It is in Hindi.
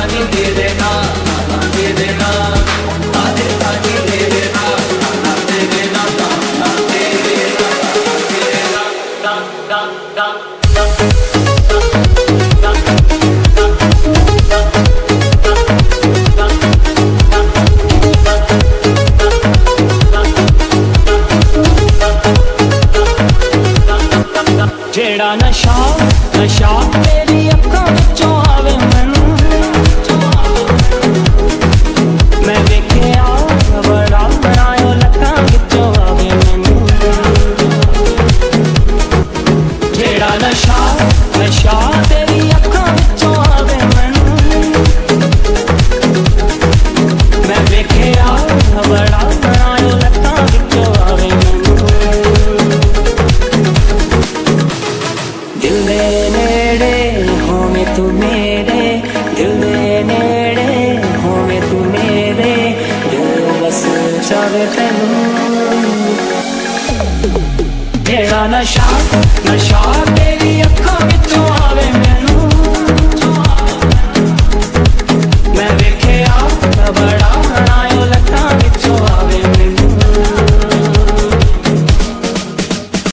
पानी दे देना, दे देना, आधे पानी दे देना, दे देना, दे देना, दे देना, दा दा दा जेड़ा नशा नशा तेरी अखां विचों आवे मैनू, मैं वेखिया बड़ा बनायो लखां विचों आवे मैनू। जेड़ा नशा नशा तेरी अखां विचों आवे मैनू, मैं वेखिया बड़ा बनायो लखां विचों आवे मैनू। दिल दे नेड़े होवे तू मेरे, दिल दे नेड़े होवे तू मेरे, दिल बस चावे तैनू। जेड़ा नशा नशा तेरी अखां विचों आवे